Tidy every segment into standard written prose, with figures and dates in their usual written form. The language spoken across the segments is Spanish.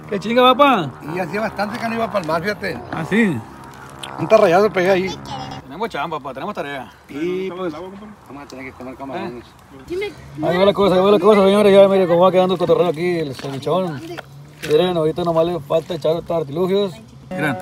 ¿Qué chinga, papá? Y hacía bastante que no iba para el mar, fíjate. Ah, sí. Un tarrayazo pegué ahí. Tenemos chamba, papá, tenemos tarea. Y pues vamos a tener que comer camarones. Ahí va la cosa, señores. Ya mire cómo va quedando el cotorreo aquí, el cevichón. Miren, ahorita nomás le falta echar estos artilugios. Miren.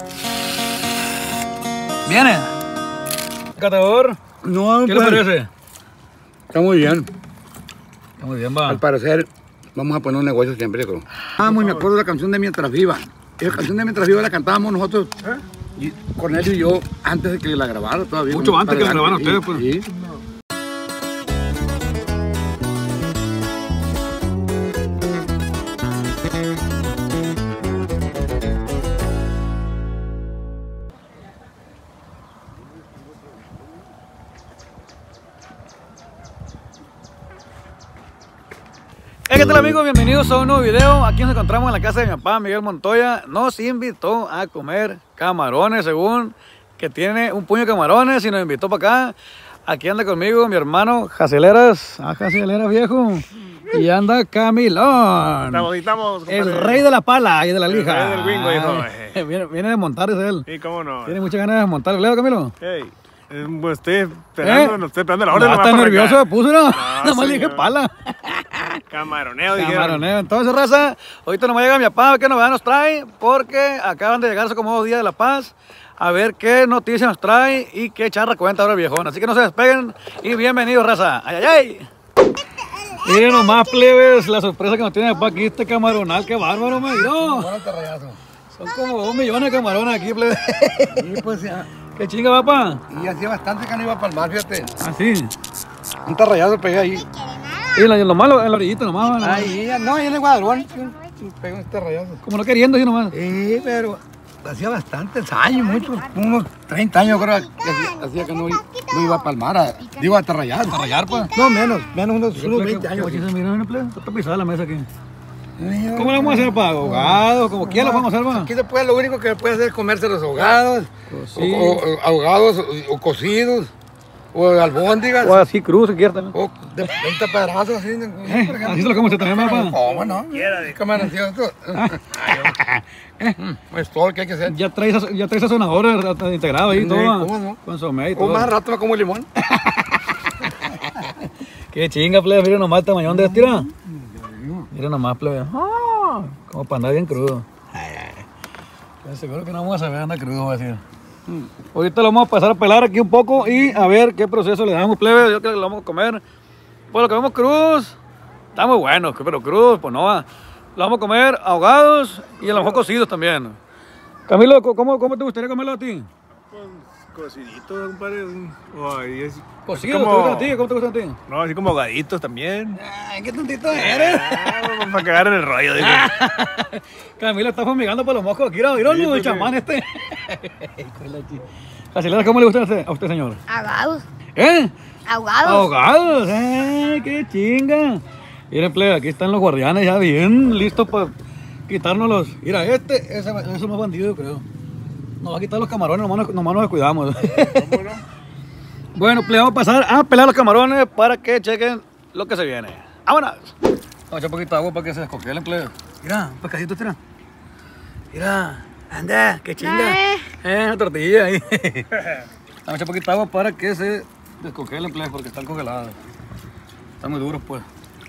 ¿Viene? ¿Catador? No, ¿Qué le parece? Está muy bien. Está muy bien, va. Al parecer, vamos a poner un negocio siempre, yo creo. Me acuerdo de la canción de Mientras Viva. La canción de Mientras Viva la cantábamos nosotros, Cornelio y yo, antes de que la grabara todavía. Mucho antes que la grabaran ustedes, pues. Sí. ¿Qué tal, amigos? Bienvenidos a un nuevo video. Aquí nos encontramos en la casa de mi papá, Miguel Montoya. Nos invitó a comer camarones, según que tiene un puño de camarones y nos invitó para acá. Aquí anda conmigo mi hermano Jaceleras. Ah, Jaceleras, viejo. Y anda Camilón. Estamos, el rey de la pala y de la lija. El rey del bingo, hijo. Viene de montar, es él. Sí, cómo no. Tiene muchas ganas de montar. ¿Le Camilo? Hey, pues estoy esperando, no estoy esperando la orden. No, está nervioso, me puso, ¿no? Nomás le dije señor. pala. Camaroneo, dijeron. Camaroneo. Entonces, raza, ahorita nomás llega mi papá, qué novedad nos trae, porque acaban de llegar hace como 2 días de La Paz, a ver qué noticias nos trae y qué charra cuenta ahora el viejón. Así que no se despeguen y bienvenidos, raza. ¡Ay, ay, ay! Miren nomás, plebes, la sorpresa que nos tiene mi papá aquí, este camaronal, qué bárbaro, me dio. Bueno, tarrayazo. Son como 2 millones de camarones aquí, plebes. Y pues ya. ¿Qué chinga, papá? Y hacía bastante que no iba para el mar, fíjate. Ah, sí. Un tarrayazo pegué ahí. Y lo malo, en la orillita nomás. ¿No? Ahí, no, ahí en el Guadalón. Pegué un tarrayazo. Como no queriendo, así nomás. Sí, pero hacía bastantes años, muchos, unos 30 años creo que hacía que no iba para el mar, digo a tarrayar. A rayar, pues. No, menos unos 20 años. Oye, se mira, está pisada la mesa aquí. ¿Cómo le vamos a hacer, pa? ¿Ahogados? ¿Como quiera lo vamos a hacer, pa? Aquí se puede, lo único que puede hacer es comerse los ahogados, Cocidos. o ahogados, o cocidos, o albóndigas, O así cruz, si quiere también. o de 20 pedazos, así, por ejemplo. Así se lo come usted también, pa. ¿Cómo no? Camaroncito. Es todo lo que hay que hacer. Ya trae sazonadores integrado ahí, Sí, todo. ¿cómo no? Consomé y O todo. más rato me como limón. Qué chinga, plebe. Miren nomás el tamañón de este, mira. Miren nomás, plebe. Como para andar bien crudo. Pues seguro que no vamos a saber andar crudo, voy a decir. Ahorita lo vamos a pasar a pelar aquí un poco y a ver qué proceso le damos, plebe. Yo creo que lo vamos a comer. Pues lo comemos cruz. Está muy bueno, pero crudos, pues no va. Lo vamos a comer ahogados y a lo mejor cocidos también. Camilo, ¿cómo te gustaría comerlo a ti? Cocidito, compadre. Cocido, ¿te gusta a ti? ¿Cómo te gusta a ti? No, así como ahogaditos también. Ay, qué tontito eres. Para cagar en el rollo, digo. Camilo está fumigando por los moscos aquí, ¿no? ¿Vieron Sí, el pues, chamán este? Jacilera, ¿cómo le gusta a usted, señor? Ahogados. ¿Eh? Ahogados. Ahogados, qué chinga. Miren, plebe, aquí están los guardianes ya bien listos para quitarnos los... Mira, ese es más bandido, yo creo. Nos va a quitar los camarones, nomás nos descuidamos. ¿Cómo no? Bueno, plebe, vamos a pasar a pelar los camarones para que chequen lo que se viene. ¡Vámonos! Vamos a echar un poquito de agua para que se descongelen, plebe. Mira, un pescadito, tira. Mira, anda, qué chinga. Una tortilla ahí. Vamos a echar un poquito de agua para que se descongelen, plebe, porque están congelados. Están muy duros, pues.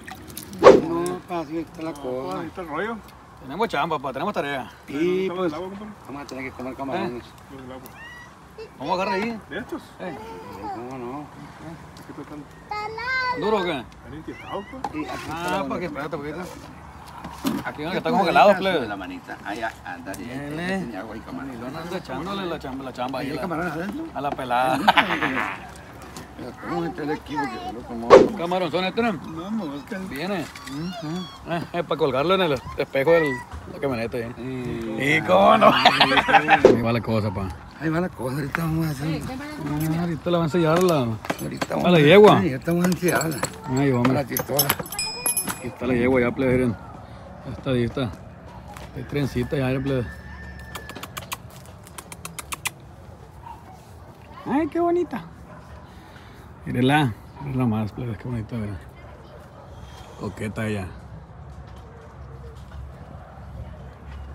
No, así está la cosa. Ahí está el rollo. Tenemos chamba, papá, tenemos tarea. Y pues ¿El agua, compadre? vamos a tener que comer camarones. El agua. Vamos a agarrar ahí. ¿De estos? ¿Cómo no? ¿Qué te están ¿Duro o qué? tan inquietados, pues? Y aquí está Ah, para que espérate un poquito. Aquí no, que está la congelado, manita, plebe. la manita. Ahí anda, Viene. tiene agua y camarones. Milón anda echándole la chamba ahí ¿Hay camarones adentro? a la pelada. ¿Cómo meter el equipo que lo tomó? Camaronzones, ¿este no? No, mosca. Viene. Para colgarlo en el espejo de la camioneta. ¿Y cómo no? Ahí va la cosa, pa. Ahí va la cosa, ahorita vamos a hacer. Ahorita la van a ensellar Ahorita a la yegua. Sí, ahorita vamos a enseñarla. Ahí A vamos. la chistosa. Aquí está la yegua ya, plebe, miren. Ya está lista. Hay trencita ya, plebe. Ay, qué bonita. Mírenla más, plebe, qué bonita, mira. Coqueta ella.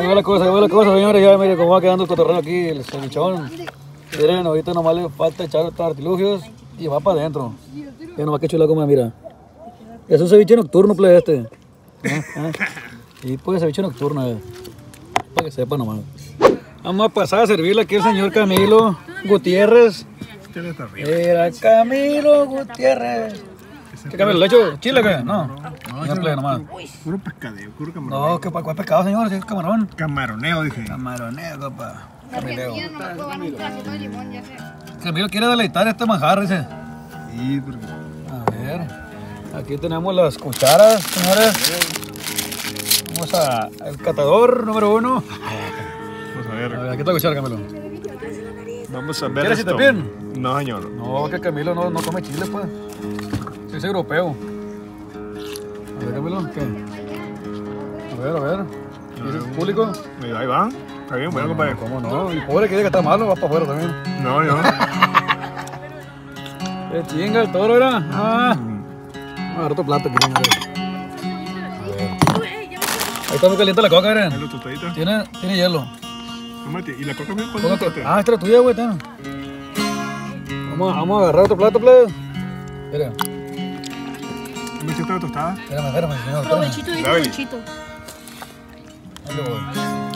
Ahí va la cosa, señores. Ya miren cómo va quedando el cotorreo aquí, el cevichón. Miren, ahorita nomás le falta echar estos artilugios y va para adentro. Ya nomás que chula como mira. Es un ceviche nocturno, plebe este. Y pues ceviche nocturno, para que sepa nomás. Vamos a pasar a servirle aquí al señor Camilo Gutiérrez. Era Camilo Gutiérrez. ¿Qué Camilo? ¿Le echo chile o qué? No, no, plebe nomás. Puro pescadeo, puro camarón. No, ¿cuál pescado, señor? ¿Es camarón? Camaroneo, dije. Camaroneo, papá. Camileo. Argentina no me puedo ganar un pedacito de limón, ya sé. Camilo quiere deleitar este manjar, dice. Sí, porque... A ver, aquí tenemos las cucharas, señores. Vamos al catador número 1. Vamos a A ver. ver, aquí está la cuchara, Camilo. Vamos a ver ¿Quieres esto. que te piden? No, señor. No, que Camilo no come chile, pues. Sí, es europeo. A ver, Camilo, ¿qué? A ver. ¿Qué es público? Ahí va. Está bien, bueno, compadre. ¿Cómo no? Y pobre que diga que está malo, va para afuera también. No, yo. Qué chinga el toro, era. Vamos a agarrar otro plato aquí, señores. Ahí está muy caliente la coca, miren. Los tostaditos. Tiene hielo. Tómate. ¿Y la coca me Póngate. ponte? Ah, esta es la tuya, güey. Ten. Vamos a agarrar otro plato, plebe. Espera, ¿Me echaste la tostada? espérame, señor. Espérame. Provechito, dijo Dale. provechito. Ahí le voy.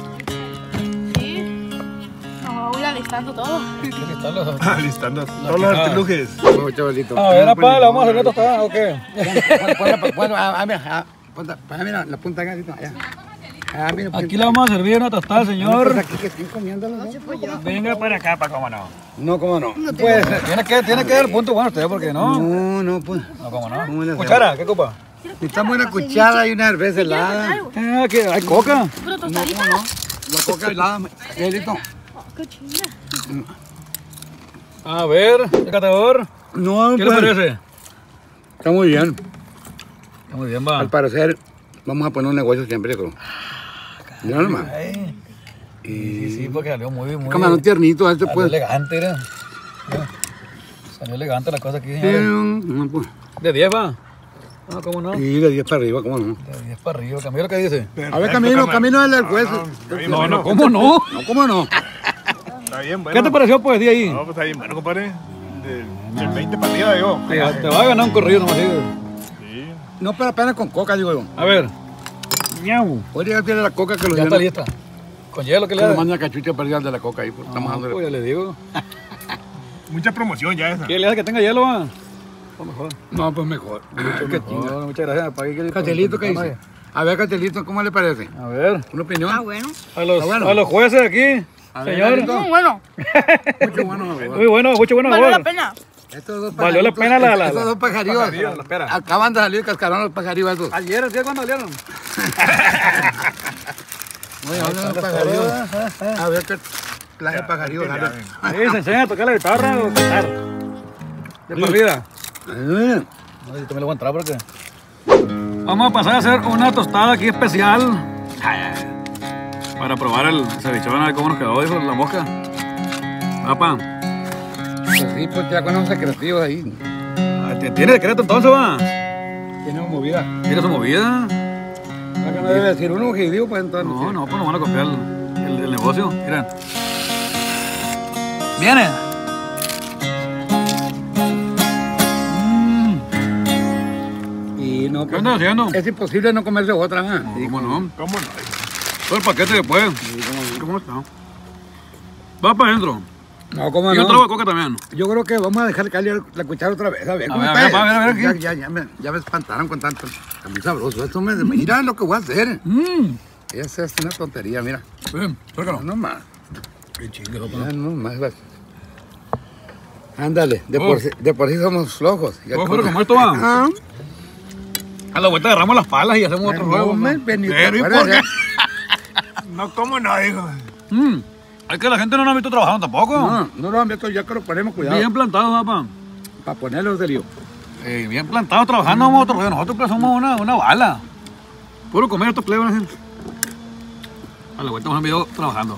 Sí. No, voy alistando todo. ¿Qué cristal los- Listando todos los quijada. artilujes. Vamos, chavalito. A ver, apá, le vamos a hacer la tostada, ¿o qué? Mira, la punta acá, allá. Ah, mira, Aquí le vamos a servir una tostada, señor. aquí que estén comiéndolo, ¿no? Venga para acá, pa' cómo no. No, cómo no. Puede ser. Tiene que dar el punto bueno usted, porque no. No, pues. No, cómo ¿Cómo le no. hacemos? Cuchara, ¿qué copa? Necesitamos una cuchara y una cerveza helada. ¿Qué? ¿Hay coca? Pero tostadita. La coca helada, Miguelito. Qué chinga. A ver, el catador. No, ¿Qué le parece? Está muy bien. Está muy bien, va. Al parecer, vamos a poner un negocio siempre, yo creo. Mira nomás. Ay, Y sí, porque salió muy camarón tiernito, este salió pues. elegante, era. Salió elegante la cosa aquí, Sí, señores. no, pues. ¿De 10 va? No, ¿cómo no? Y de 10 para arriba, ¿cómo no? De 10 para arriba. ¿Camilo qué dice? A ver, Camino del juez. No, no, ¿cómo no? No, ¿cómo no? Está bien, bueno. ¿Qué te pareció poesía ahí? No, pues está bien, bueno, compadre. Del 20 para arriba, digo. Te va a ganar un corrido nomás. ¿Sí? Sí. No, pero apenas con coca, digo yo. A ver. Miau. Hoy ya tiene la coca que lo Ya está llena. lista. Con hielo que Que le le da. manda cachucha para allá de la coca ahí, pues, estamos Ah, dándole. pues ya le digo. Mucha promoción ya esa. ¿Qué le hace que tenga hielo, va? O mejor. No, pues mejor. Qué chinga. No, muchas gracias. Pague Catelito, ¿qué dice? A ver, Catelito, ¿cómo le parece? A ver. ¿Una opinión? Ah, bueno. A los jueces aquí. A ver, Señor. Galito. Muy bueno. Mucho bueno, a ver. Muy bueno, mucho bueno. Valió la favor. pena. Estos dos Valió la pena la- Estos dos pajarillos. pajarillos, la espera. Acaban de salir cascarón los pajarillos esos. Ayer, ¿sí? ¿Cuándo salieron? Oye, ¿dónde los pajarillos? A ver qué clase de pajarillos salen. Sí, se enseña a tocar la guitarra o cantar. De por vida. Ah, No sé si tú me lo voy a entrar porque... Vamos a pasar a hacer una tostada aquí especial. Para probar el cevichón, a ver cómo nos quedó, dijo la mosca. Papá. Pues sí, pues ya con unos secretivos ahí. ¿Tiene decreto entonces, va? Tiene movida. ¿Tiene su movida? ¿Para que no debe decir uno que digo? Pues entonces. No, pues nos van a copiar el negocio. Miren. Viene. Y no, ¿Qué pues, andas haciendo? es imposible no comerse otra, ¿ah? ¿Cómo no? ¿Cómo no? Todo el paquete después. ¿Cómo está? Va para adentro. No, ¿cómo Y no? un trago de coca también. Yo creo que vamos a dejar caer la cuchara otra vez. A ver, ¿cómo ver, está? a ver, aquí. Ya me espantaron con tanto. Está muy sabroso. Esto mira lo que voy a hacer. Esa es una tontería, mira. Bien, sácalo. No más. Qué chingue, Ya no más. Ándale, de por sí somos flojos. ¿Cómo fue como esto va? Ah, A la vuelta agarramos las palas y hacemos otro juego. me vení, Pero, ¿y ¿te acuerdas, por qué? No, ¿cómo no, digo? Es que la gente no nos ha visto trabajando tampoco. No lo han visto, ya que lo ponemos cuidado. Bien plantados, papá. Para ponerlos de lío. Bien plantados trabajando vamos otro juego. Nosotros pues, somos una bala. Puro comer estos plebes, gente. A la vuelta nos han visto trabajando.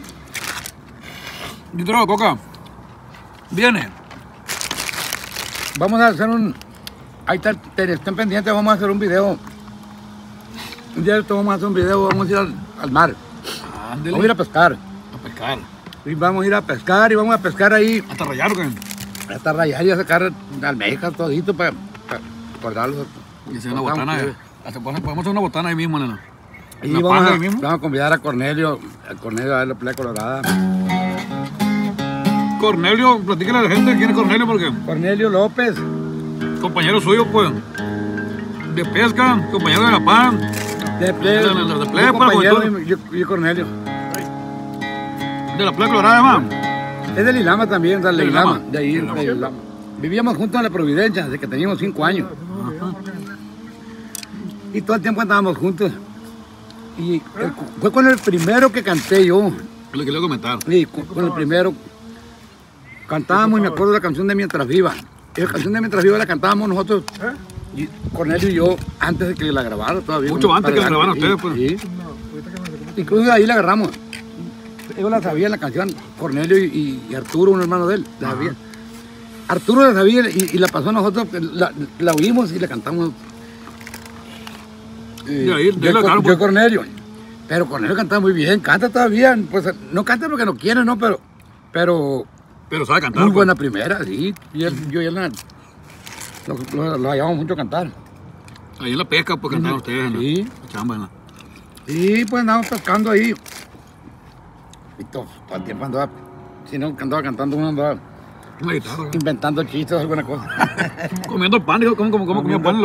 Y un trago de coca. Viene. Vamos a hacer ahí está, estén pendientes, vamos a hacer un video. Un día de esto vamos a hacer un video, vamos a ir al mar. Ándele. Vamos a ir a pescar. A pescar. Y vamos a ir a pescar y vamos a pescar ahí. Hasta rayar, ¿o qué? Hasta rayar y a sacar almejas, todito para guardarlos. Y hacer una botana. Podemos hacer una botana ahí mismo, nena. Y ¿Una vamos panga a, ahí mismo? vamos a convidar a Cornelio a ver la playa colorada. Cornelio, platícale a la gente quién es Cornelio, porque Cornelio López, compañero suyo, pues, de pesca, compañero de la PAN, de playa, de playa, yo, para compañero, juventud. yo Cornelio. De la playa colorada, además. Es de Lilama también, de ¿De Lilama, Lilama? de ahí, de Lilama. Vivíamos juntos en la Providencia desde que teníamos 5 años. Y todo el tiempo andábamos juntos. Y fue con el primero que canté yo. Lo que le voy a comentar. Sí, con el primero. Cantábamos, y me acuerdo de la canción de Mientras Viva. Y la canción de Mientras Viva la cantábamos nosotros, y Cornelio y yo, antes de que la grabara todavía. Mucho antes que la grabaran Sí, ustedes, pues. Sí. Incluso ahí la agarramos. Yo la sabía la canción, Cornelio y Arturo, un hermano de él, la sabía. Arturo la sabía y la pasó a nosotros, la oímos y la cantamos. Y ahí la Yo agarraron, y pues. Cornelio. Pero Cornelio cantaba muy bien, canta todavía. Pues no canta porque no quiere, ¿no? Pero Pero sabe cantar. muy pues. buena primera, sí. Yo y él lo hallábamos mucho cantar. Ahí en la pesca, pues cantaron ustedes en Sí. la chamba. En la... Y pues andábamos pescando ahí. Y todo el tiempo andaba, si no andaba cantando, uno andaba Una guitarra. inventando chistes o alguna cosa. Comiendo pan, dijo, ¿cómo comía pan?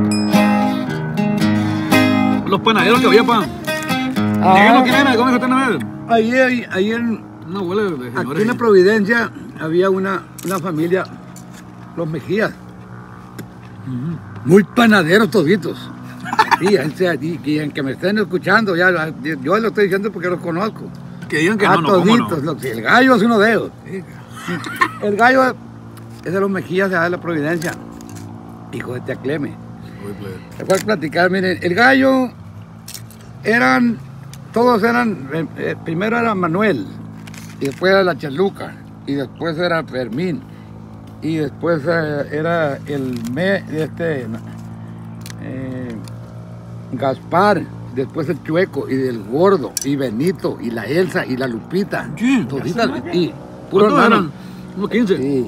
Los panaderos que había pan. Díganos quién era, ¿cómo dijo usted una vez? Ahí en, Una abuela de aquí señores. en la Providencia había una familia, los Mejías, muy panaderos toditos. Sí, y en que me estén escuchando, ya, yo lo estoy diciendo porque los conozco. Que digan que A no, no, ¿cómo no? toditos, el gallo es uno de ellos. El gallo es de los Mejías de allá de la Providencia, hijo de tía Cleme. Uy, pues. Les voy a platicar, miren, el gallo todos eran, primero era Manuel, y después era la Chaluca, y después era Fermín, y después era Gaspar, después el Chueco, y del Gordo, y Benito, y la Elsa, y la Lupita, Sí. toditas, y puro ¿Cuántos hermano. eran? Unos 15. Sí,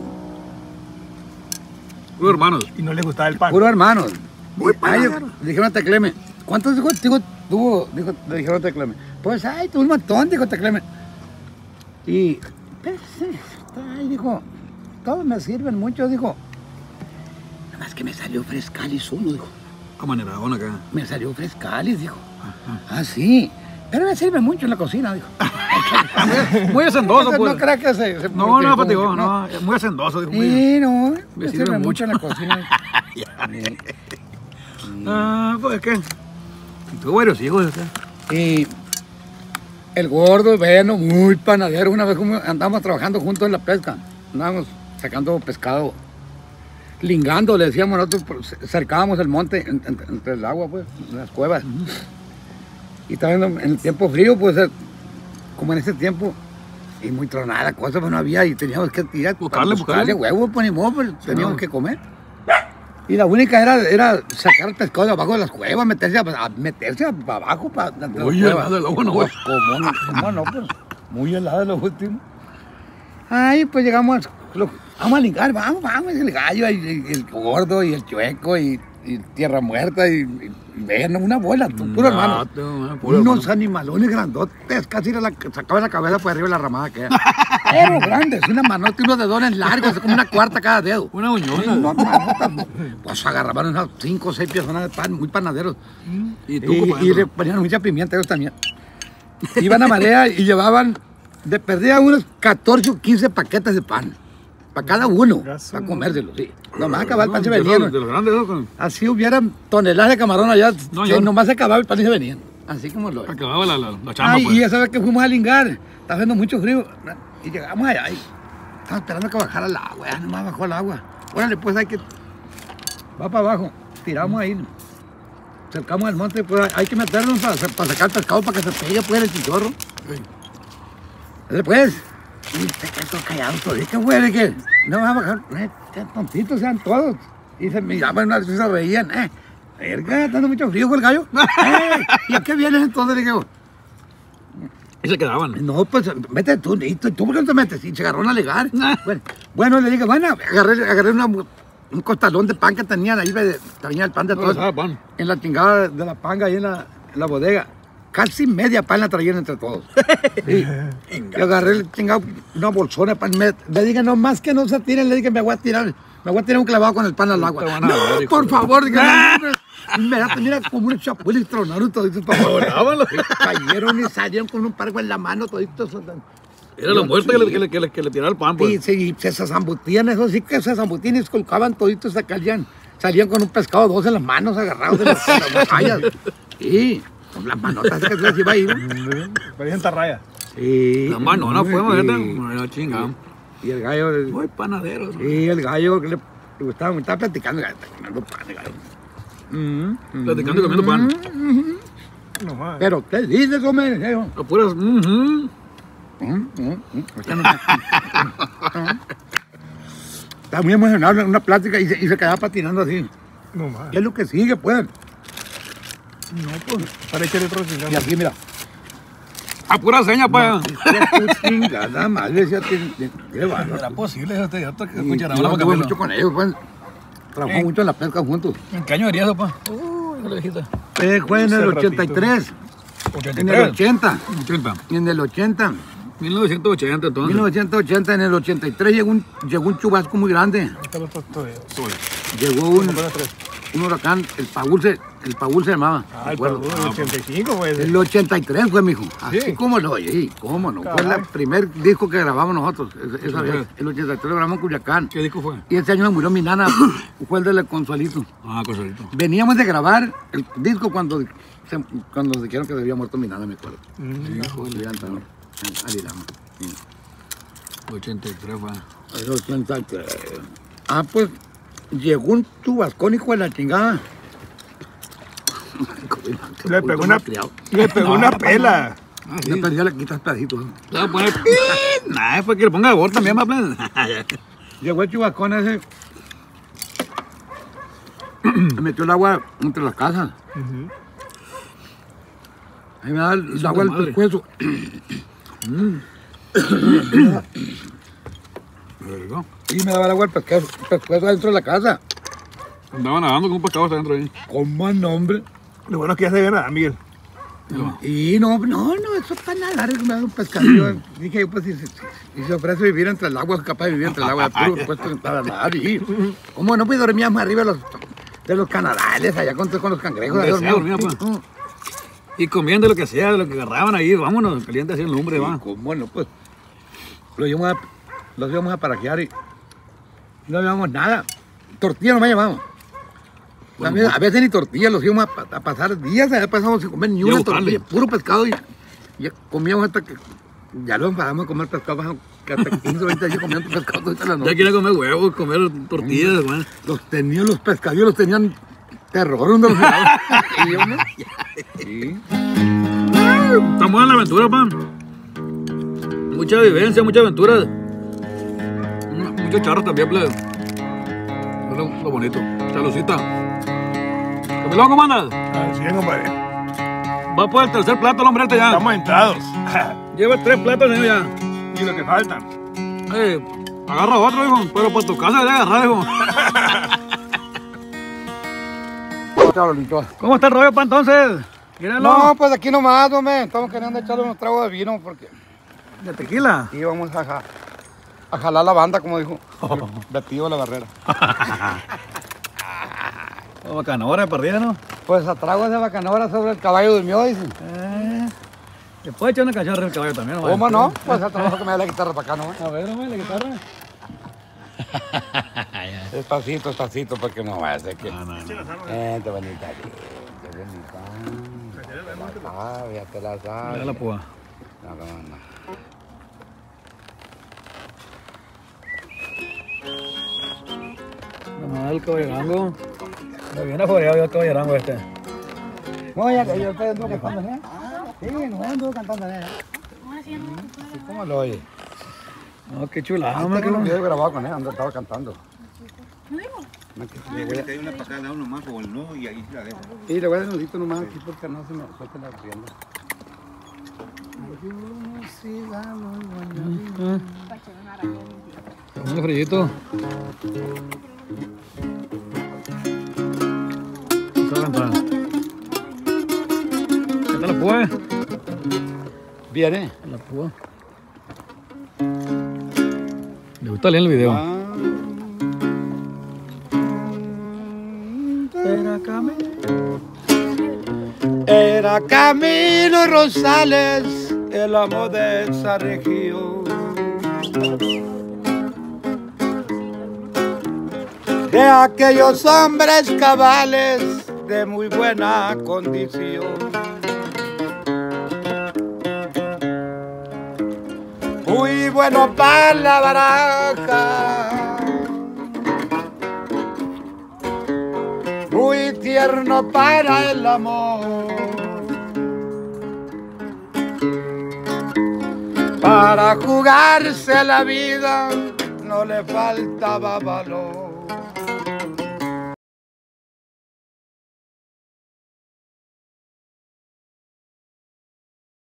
Unos hermanos. Y no le gustaba el pan. puro hermanos. Muy Ay, panadero. le dijeron a Tecleme, ¿cuántos hijos tuvo? Le dijeron a Tecleme. Pues, ay, tuvo un montón, dijo Tecleme. Y, pues, ay, dijo, todos me sirven mucho, dijo. Nada más que me salió frescalis uno, dijo. A manera acá. Me salió frescalis, dijo. Ah, sí, pero me sirve mucho en la cocina, dijo. Muy hacendoso, Entonces, pues. no creas que se No, no, multiplicó fatigó, mucho, no. Es muy hacendoso, dijo. muy- Sí, no, me Me sirve sirve mucho en la cocina. Ah, pues es que. Tuvo varios hijos, ¿sí? Y el Gordo, bueno, muy panadero. Una vez andábamos trabajando juntos en la pesca. Andábamos sacando pescado. Lingando, le decíamos nosotros, cercábamos el monte entre el agua, pues, en las cuevas. Y también en el tiempo frío, pues, como en ese tiempo, y muy tronada la cosa, pues no había, y teníamos que tirar, Buscarle. huevos, pues ni modo, pues, teníamos que comer. Y la única era sacar el pescado de abajo de las cuevas, meterse para abajo, para las Muy cuevas. helado el agua, ¿no, güey? ¿Cómo no? Pues, muy helado lo último. Ay, pues llegamos, vamos a ligar, vamos, el gallo, y el Gordo, y el Chueco, y Tierra Muerta, y ven, una bola, puro hermano. Unos animalones grandotes, casi sacaba la cabeza por arriba de la ramada que era. Pero grandes, una manota y unos dedones largos, como una cuarta cada dedo. Una uñona. No, manotas, pues agarraban unas 5 o 6 personas de pan, muy panaderos. Y tú, Y compadre. le ponían mucha pimienta ellos también. Iban a marea y llevaban, de perdía unos 14 o 15 paquetes de pan. Para cada uno, para comérselo, sí. Nomás acababa el pan se De venían. los grandes, ¿no? Así hubieran toneladas de camarón allá, No, que yo- nomás se acababa el pan y se venían. Así como lo es. Acababa la chamba, Ay, pues. y esa vez que fuimos a lingar, estaba haciendo mucho frío. Y llegamos allá y estaba esperando que bajara el agua, ya nomás bajó el agua. Órale, pues hay que. Va para abajo, tiramos ahí. Cercamos el monte, pues hay que meternos para sacar el pescado para que se pegue pues el chichorro. Después, y se quedó callado todo. Dije, güey, que no va a bajar. Qué tontitos sean todos. Y se miraban, se reían. Verga, está dando mucho frío con el gallo. ¿Y a qué vienes entonces? Le digo, Y se quedaban. No, pues vete tú, ¿tú por qué no te metes? Y se agarraron a alegar. Bueno, le dije, bueno, agarré un costalón de pan que tenían ahí, tenía el pan de No todos. les daba pan. En la chingada de la panga ahí en la bodega. Casi media pan la traían entre todos. Y agarré el chingado, una bolsona de pan. Le dije, no más que no se tiren, le dije, me voy a tirar un clavado con el pan al agua. Te van a ver, No, hijo por de- favor, dije, no, inmediatamente, mira, como unos chapules tronaron toditos para afuera. Cayeron y salieron con un pargo en la mano toditos. Era la muerte que le tiraba el pan, Y pues. se zambutían, eso sí que se zambutían y se colgaban toditos, salían con un pescado, dos en las manos agarrados de las vallas. Sí, con las manotas que se les iba a ir. Parecen tarraya. Sí. La mano, no fue, sí. no, chinga. Y el gallo, Muy panaderos. sí, el gallo que le gustaba, me estaba platicando, el gallo, está comiendo pan, el gallo. Platicando y comiendo pan. No más. Pero, ¿qué dices, hombre? Gallo? A puras. Está muy emocionado en una plática y se quedaba patinando así. No más. ¿Qué es lo que sigue, pues? No, pues. Para echarle otro chingado. Y aquí, mira. A pura seña, pues. Nada más, le decía, qué bárbaro. Era posible este idiota que Y escuchara yo hablar anduve porque mucho con ellos, pues. Trabajamos mucho en la pesca juntos. ¿En qué año haría eso, pa? Ya lo dijiste. Fue en el Hace 83, en el 83. 80, 80. en el 80, 1980, entonces. 1980, en el 83 llegó un chubasco muy grande. Está los todavía. Llegó un huracán, el Paul se llamaba. Ah, el recuerdo. Perú del 85, pues. El 83 fue, mijo. Así Sí. como lo oí, cómo no. Fue el Caray. primer disco que grabamos nosotros. Esa vez. El 83 lo grabamos en Culiacán. ¿Qué disco fue? Y ese año me murió mi nana, fue el de Consuelito. Ah, Cosolito. Veníamos de grabar el disco cuando dijeron que se había muerto mi nana, me acuerdo. Alilama. 83 fue. El 83. Ah, pues llegó un chubascón, hijo de la chingada. Le pegó una pela. Ah, Le sí. perdí le quitas pedacitos. Le voy a poner. Nah, es para que le ponga sabor también, más plan. Llegó el chubascón ese. Me metió el agua entre las casas. Ahí me da el agua del madre. pescuezo. Verga. Y me daba el agua del pescuezo dentro de la casa. Andaban nadando con un pescado hasta adentro ahí. ¿Cómo nombre? Lo bueno es que ya se ve nada, Miguel. Y no, eso es para nadar, me da un pescadillo. Dije yo, pues, si se ofrece vivir entre el agua, es capaz de vivir entre el agua, puro puesto para nadar. Y, ¿cómo no? Pues dormíamos arriba de los canadales, allá con los cangrejos. Donde ahí sea, dormíamos. dormía, Y comiendo lo que sea, lo que agarraban ahí, vámonos, caliente así el lumbre, va. ¿Cómo no? Pues, los íbamos a parajear y no llevamos nada. Tortilla no me llevamos. A veces ni tortilla, los íbamos a pasar días, allá pasamos sin comer ni una tortilla, puro pescado y comíamos hasta que ya lo enfadamos de comer pescado, pasamos que hasta 15 o 20 días comiendo pescado toda la Ya noche. quieren comer huevos, comer tortillas, güey. Los pescadillos los tenían terror, uno los miraba. Y yo, ¿no? Sí. Estamos en la aventura, pa. Mucha vivencia, mucha aventura. Muchos charros también, plebe. Es lo bonito. Chalucita. Camilón, ¿cómo andas? Así es, compadre. Va por el tercer plato el hombre este ya. Estamos entrados. Lleva 3 platos, señor, ya. Y lo que faltan. Agarra otro, hijo. Pero por tu casa debe agarrar, hijo. ¿Cómo está el rollo, pa, entonces? Míralo. No, pues aquí nomás, hombre. Estamos queriendo echarle unos tragos de vino porque ¿De tequila? aquí vamos a jalar la banda, como dijo Betillo la Barrera. Bacanora de partida, ¿no? Pues a tragos de bacanora sobre el caballo durmió, dicen. ¿Le puede echar una canción arriba del caballo también? ¿No? ¿Cómo no? Pues a trabajo que me da la guitarra para acá, ¿no? A ver, hombre, la guitarra. Despacito, despacito, porque no va a ser que... No. Qué bonita, qué bonita. Ya te la Mira sabes. la púa. No. Nomás el caballerango. Me viene aforeado yo el caballerango este. No, ya yo estoy cantando, ¿eh? Sí, no ando cantando, ¿eh? ¿Cómo lo oye? No, qué chulada, Tengo hombre. un video grabado con él, donde estaba cantando. Hay una para cada lado nomás o el no y ahí la dejo. Y le voy a dar un nudito nomás aquí porque no se me suelte la rienda. Un frillito. ¿Qué tal la púa? Bien, ¿eh? La púa. ¿Le gusta leer el video? Era Camilo Rosales, el amo de esa región. De aquellos hombres cabales de muy buena condición. Muy bueno para la baraja, muy tierno para el amor. Para jugarse la vida no le faltaba valor.